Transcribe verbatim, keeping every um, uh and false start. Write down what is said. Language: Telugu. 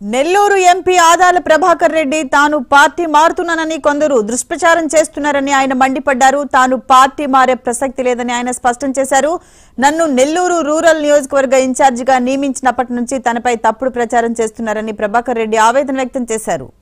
నెల్లూరు ఎంపీ ఆదాల ప్రభాకర్ రెడ్డి తాను పార్టీ మారుతున్నానని కొందరు దుష్ప్రచారం చేస్తున్నారని ఆయన మండిపడ్డారు. తాను పార్టీ మారే ప్రసక్తి లేదని ఆయన స్పష్టం చేశారు. నన్ను నెల్లూరు రూరల్ నియోజకవర్గ ఇన్ఛార్జిగా నియమించినప్పటి నుంచి తనపై తప్పుడు ప్రచారం చేస్తున్నారని ప్రభాకర్ రెడ్డి ఆవేదన వ్యక్తం చేశారు.